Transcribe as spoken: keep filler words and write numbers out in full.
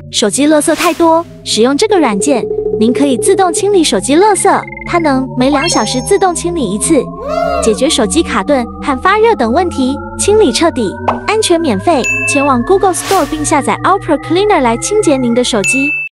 手机垃圾太多，使用这个软件，您可以自动清理手机垃圾，它能每两小时自动清理一次，解决手机卡顿和发热等问题，清理彻底，安全免费。前往 Google Store 并下载 Ultra Cleaner 来清洁您的手机。